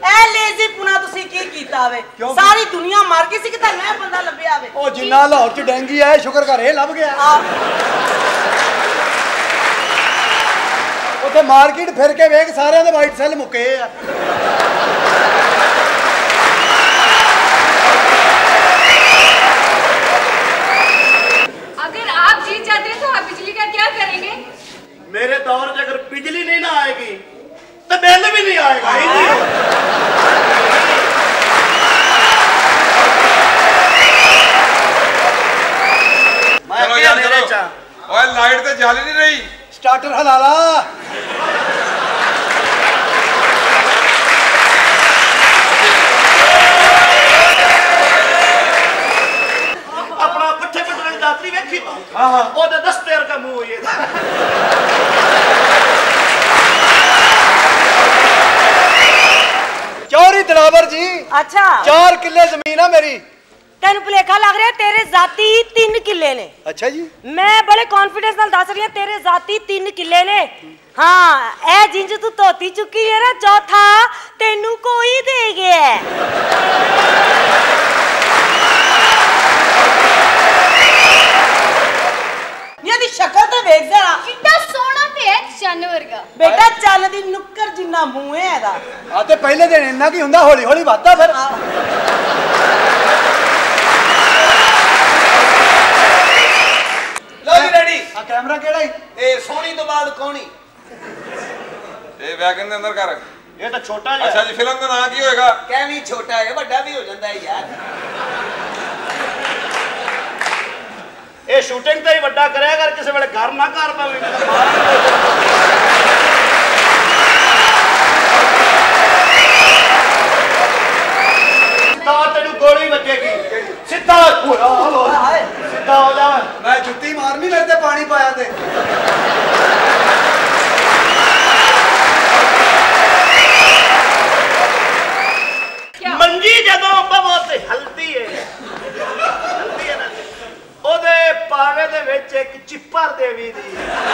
A lazy पुना तुसी की कीता वे सारी दुनिया मर गई सी कि तां मैं बंदा लभया वे ओ जिन्ना लाहौर च डेंगी है शुक्र कर ए लभ गया उथे मार्केट फिर के वेख सारे दे वाइट सेल मुके आ अगर आप जीत जाते हैं तो आप बिजली का क्या करेंगे? मेरे दौर में अगर बिजली नहीं ना आएगी तो बिल भी नहीं आएगा ही नहीं। चलो यार चलो ओए लाइट तो जल नहीं रही स्टार्टर हिला ला अपना पट्ठे पटने दातरी वेखी हां हां ओदे 10 पैर का मुंह ये चौरी दिलावर जी अच्छा 4 किले जमीन है मेरी तेन भुलेखा लग रहा है तेरे जाती 3 किले ने अच्छा जी मैं बड़े कॉन्फिडेंस नाल दस रही हूं तेरे जाती 3 किले ने हाँ ए जिंज तू धोती चुकी है ना चौथा तेनू कोई दे गया दी शक्ल तो वेख जरा कितना सोना ते है चन्न वर्गा बेटा चन्न दी नुक्कर जिन्ना मुंह है एदा आ ते पहले दिन इन्ना की हुंदा हौली हौली वादा फिर लो जी रेडी आ कैमरा केड़ा ही ए सोनी तो बाद कौनी ए वैगन दे अंदर कर ये तो छोटा है अच्छा जी फिल्म का नाम की होएगा कैवी छोटा है बड़ा भी हो जाता है यार ए शूटिंग तो ही बड़ा करे अगर किसी वेले घर ना कर पावे तो तेनू गोली बजेगी सीधा पूरा सीधा हो जा मैं जुत्ती मारनी मेरे ते पानी पाया ते मंजी जदों बवो ते हल्दी है ना ओदे पावे दे विच एक चिप्पर देवी दी